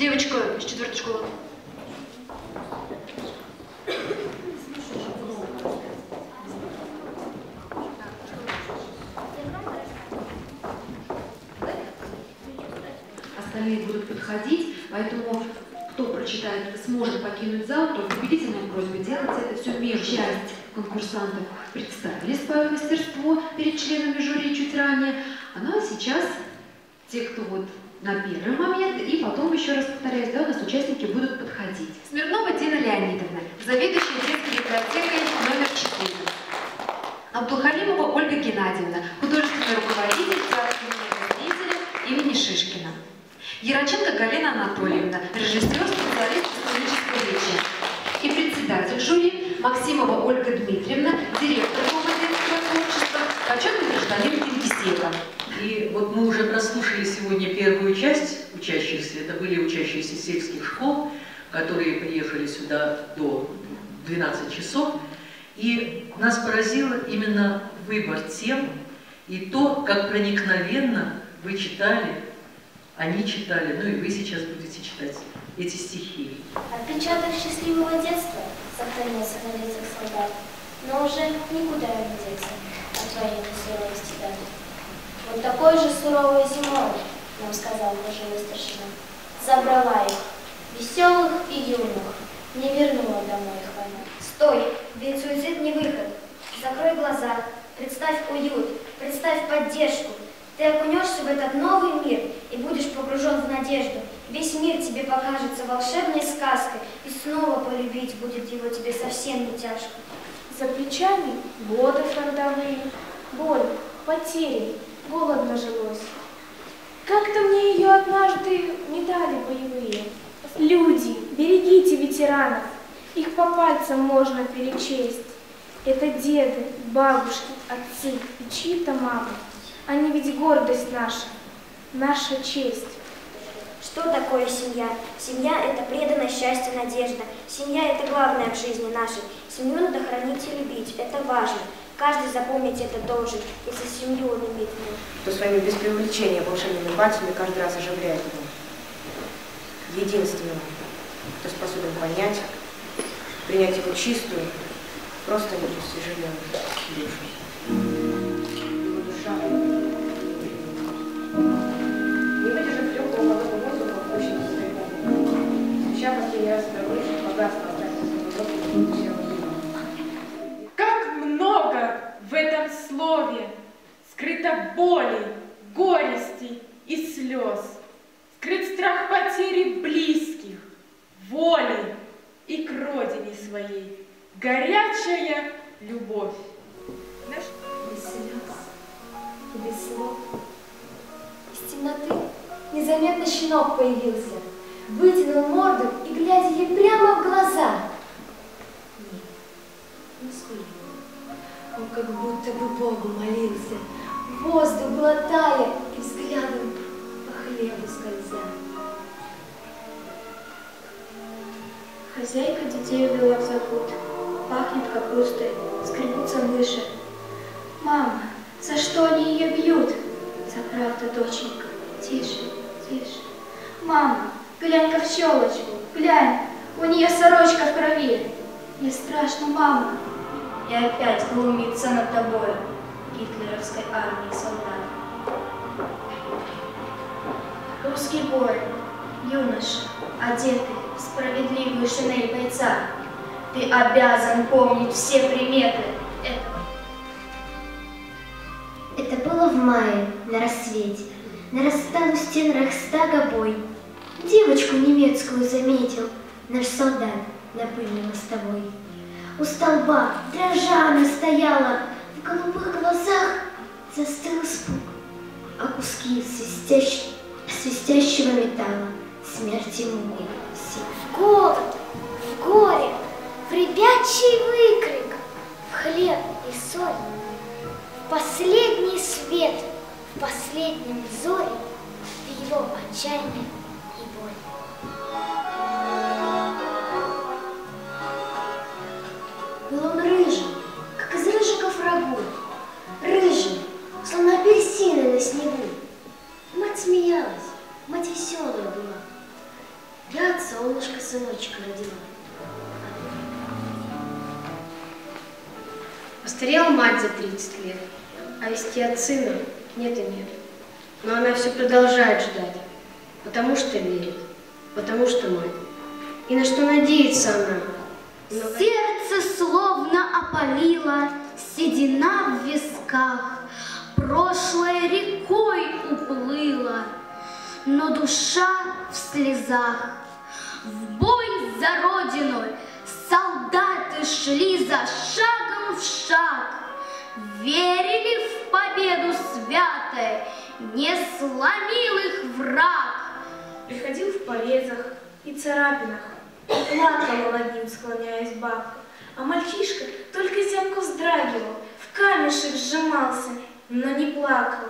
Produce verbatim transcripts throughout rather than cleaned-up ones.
Девочка из четвертой школы. Остальные будут подходить, поэтому кто прочитает, сможет покинуть зал, то убедительная просьба делать это все между. Часть конкурсантов представили свое мастерство перед членами жюри чуть ранее, ну а сейчас те, кто вот на первый момент, и потом, еще раз повторяюсь, да, у нас участники будут подходить. Смирнова Дина Леонидовна, заведующая детской библиотекой номер четыре. Абдулхалимова Ольга Геннадьевна, художественный руководитель театра имени Шишкина. Яроченко Галина Анатольевна, режиссер, специалист сценической речи. И председатель жюри Максимова Ольга Дмитриевна, директор Дома детского творчества, почетный гражданин Кингисеппа. И вот мы уже прослушали сегодня первую часть учащихся. Это были учащиеся сельских школ, которые приехали сюда до двенадцати часов. И нас поразило именно выбор тем и то, как проникновенно вы читали, они читали, ну и вы сейчас будете читать эти стихи. Отпечаток счастливого детства сохранился на лицах солдат, но уже никуда не деться от военной суровости даты. Вот такой же суровой зимой, нам сказал пожилой старшина, забрала их, веселых и юных, не вернула домой их война. Стой, ведь суицид не выход. Закрой глаза, представь уют, представь поддержку. Ты окунешься в этот новый мир и будешь погружен в надежду. Весь мир тебе покажется волшебной сказкой, и снова полюбить будет его тебе совсем не тяжко. За плечами годы трудовые, боль, потери, голодно жилось. Как-то мне ее однажды не дали боевые. Люди, берегите ветеранов, их по пальцам можно перечесть. Это деды, бабушки, отцы и чьи-то мамы. Они ведь гордость наша, наша честь. Что такое семья? Семья – это преданность, счастье, надежда. Семья – это главное в жизни нашей. Семью надо хранить и любить, это важно. Каждый запомнить это должен, если семью он имеет в нем. Кто своими без преувеличения волшебными пальцами каждый раз оживляет его. Единственного, кто способен понять, принять его чистую, просто неосвеженную душу. Его душа, не выдержав легкого холодного воздуха, опущенного своей головы. Свеча последний раз дорожит, погасла, оставив все Как много в этом слове скрыто боли, горести и слез. Скрыт страх потери близких, воли и к родине своей. Горячая любовь. Без слез и без слов. Из темноты незаметно щенок появился, вытянул морду и, глядя ей прямо в глаза. Нет, не скулил. Он как будто бы Богу молился, воздух глотая и взглядом по хлебу скользя. Хозяйка детей увела в закут, пахнет капустой, скребутся мыши. Мама, за что они ее бьют? За правду, доченька, тише, тише. Мама, глянь-ка в щелочку, глянь, у нее сорочка в крови. Мне страшно, мама. И опять глумится над тобой гитлеровской армии солдат. Русский воин, юноша, одетый в справедливую шинель бойца, ты обязан помнить все приметы этого. Это было в мае, на рассвете. Нарастал у стен Рейхстага бой. Девочку немецкую заметил наш солдат на пыльной мостовой. У столба, дрожа, она стояла, в голубых глазах застыл испуг, а куски свистящ... свистящего металла смерти муки. В голод, в горе, в ребячий выкрик, в хлеб и соль, в последний свет, в последнем взоре, в его отчаяние и боль. Был он рыжим, как из рыжиков рагу, рыжим, словно апельсины на снегу. Мать смеялась, мать веселая была. сыночка родила. Постарела мать за тридцать лет, а вести от сына нет и нет. Но она все продолжает ждать, потому что верит, потому что мать. И на что надеется она? Но... Сердце словно опалило, седина в висках, прошлое рекой уплыло, но душа в слезах. В бой за родину солдаты шли за шагом в шаг, верили в победу святой, не сломил их враг. Приходил в порезах и царапинах, плакала над ним, склоняясь бабка, а мальчишка только зябко вздрагивал, в камешек сжимался, но не плакал.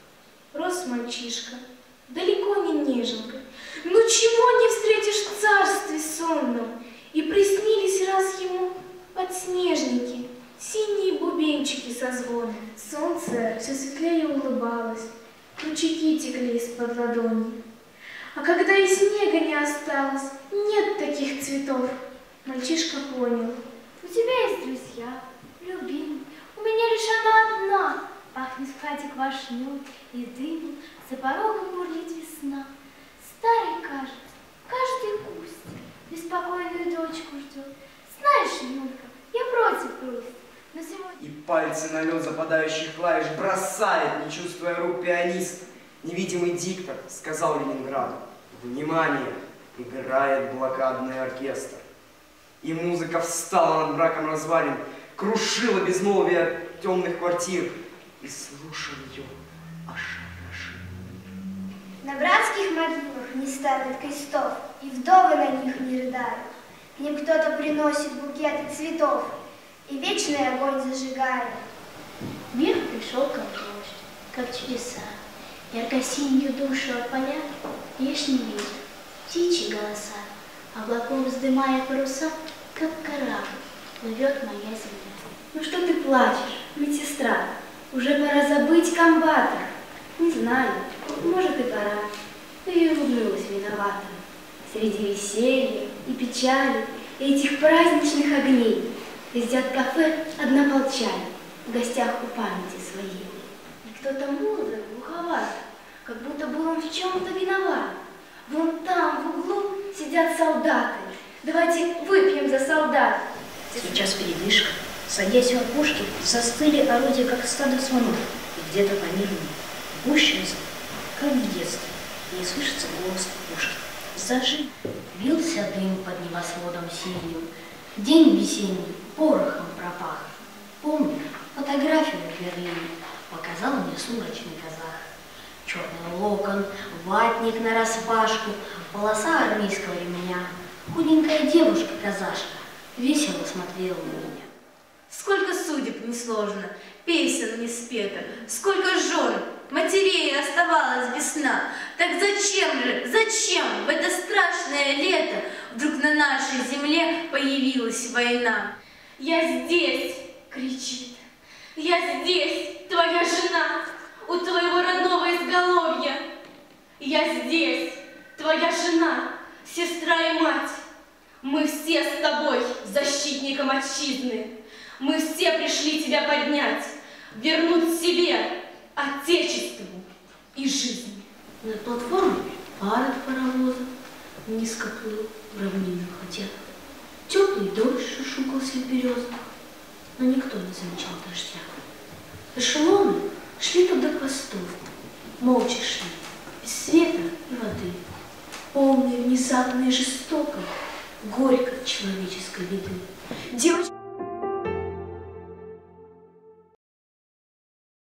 Рос мальчишка, далеко не неженка, ну чего не встретишь в царстве сонном, и приснились раз ему подснежники, синие бубенчики со звоном. Солнце все светлее улыбалось, ручейки текли из-под ладони. А когда и снега не осталось, нет таких цветов, мальчишка понял. У тебя есть друзья, любимый, у меня лишь она одна. Пахнет в хате квашней и дымом, за порогом бурлит весна. Старый, кажется, каждый куст беспокойную дочку ждет. Знаешь, Юлька, я против грусти, но сегодня... И пальцы на лед западающих клавиш бросает, не чувствуя рук, пианист. Невидимый диктор сказал Ленинграду: внимание, играет блокадный оркестр. И музыка встала над браком развалин, крушила безмолвие темных квартир. И слушал ее ошарашенно. На братских могилах не ставят крестов, и вдовы на них не рыдают. К ним кто-то приносит букеты цветов, и вечный огонь зажигает. Мир пришел как дождь, как чудеса, ярко-синюю душу опаляет вешний ветер, птичьи голоса, облаком вздымая паруса, как корабль плывет моя земля. Ну что ты плачешь, медсестра? Уже пора забыть комбата. Не знаю, может и пора. Но я улыбнулась виновата. Среди веселья и печали, и этих праздничных огней везде от кафе однополчане в гостях у памяти своей. И кто-то молодо, глуховато, как будто был он в чем-то виноват. Вон там, в углу, сидят солдаты. Давайте выпьем за солдат. Сейчас передышка. Садясь у опушки, застыли орудия, как стадо слонов, и где-то по миру гущаются, как в детстве, не слышится голос пушки. Зажи. Вился дым под небосводом синим, день весенний порохом пропах. Помню, фотографию в Берлине показал мне сумрачный казах. Черный локон, ватник нараспашку, полоса армейского ремня. Худенькая девушка-казашка весело смотрела на меня. Сколько судеб несложно, песен не спето, сколько жен, матерей оставалось без сна. Так зачем же, зачем в это страшное лето вдруг на нашей земле появилась война? «Я здесь!» — кричит. «Я здесь, твоя жена, у твоего родного изголовья! Я здесь, твоя жена, сестра и мать! Мы все с тобой, защитником отчизны! Мы все пришли тебя поднять, вернуть себе, отечеству и жизни!» Над платформой пар от паровоза низко плыл в равнинных хотях. Теплый дождь шушукал с березок, но никто не замечал дождя. Эшелоны шли туда к востоку, молча шли, без света и воды, полные внезапно и жестоко, горько человеческой беды. Девочка